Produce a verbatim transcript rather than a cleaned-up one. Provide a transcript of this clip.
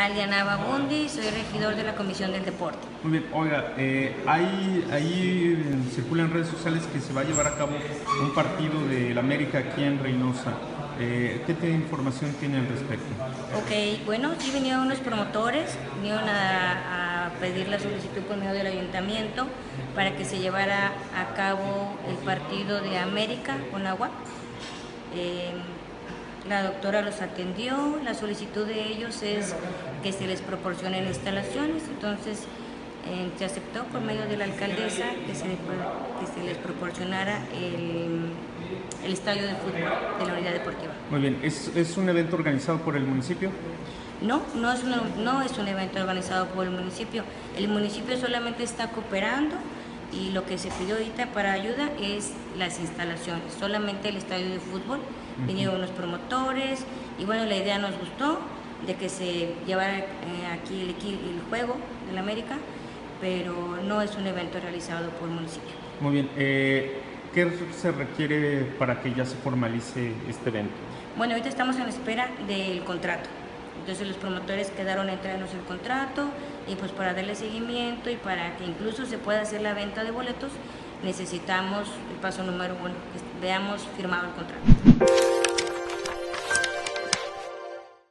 Dalia Navabundi, soy regidor de la Comisión del Deporte. Muy bien, oiga, eh, hay, ahí circulan redes sociales que se va a llevar a cabo un partido del América aquí en Reynosa. Eh, ¿Qué te, información tiene al respecto? Ok, bueno, sí vinieron unos promotores, vinieron a, a pedir la solicitud por medio del ayuntamiento para que se llevara a cabo el partido de América con Agua. Eh, La doctora los atendió, la solicitud de ellos es que se les proporcionen instalaciones, entonces eh, se aceptó por medio de la alcaldesa que se, que se les proporcionara el, el estadio de fútbol de la unidad deportiva. Muy bien, ¿es, es un evento organizado por el municipio? No, no es, un, no es un evento organizado por el municipio, el municipio solamente está cooperando y lo que se pidió ahorita para ayuda es las instalaciones, solamente el estadio de fútbol. Uh-huh. Vinieron los promotores y bueno, la idea nos gustó de que se llevara eh, aquí el, el juego del América, pero no es un evento realizado por el municipio. Muy bien, eh, ¿qué se requiere para que ya se formalice este evento? Bueno, ahorita estamos en espera del contrato. Entonces los promotores quedaron en traernos el contrato y pues para darle seguimiento y para que incluso se pueda hacer la venta de boletos necesitamos el paso número uno, que veamos firmado el contrato.